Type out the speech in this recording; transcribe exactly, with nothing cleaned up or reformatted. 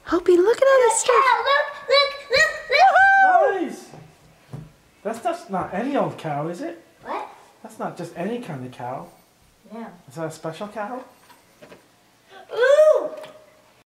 Opie, look at all this stuff. Cow, look, look, look, look. Nice! That's just not any old cow, is it? What? That's not just any kind of cow. No. Is that a special cow?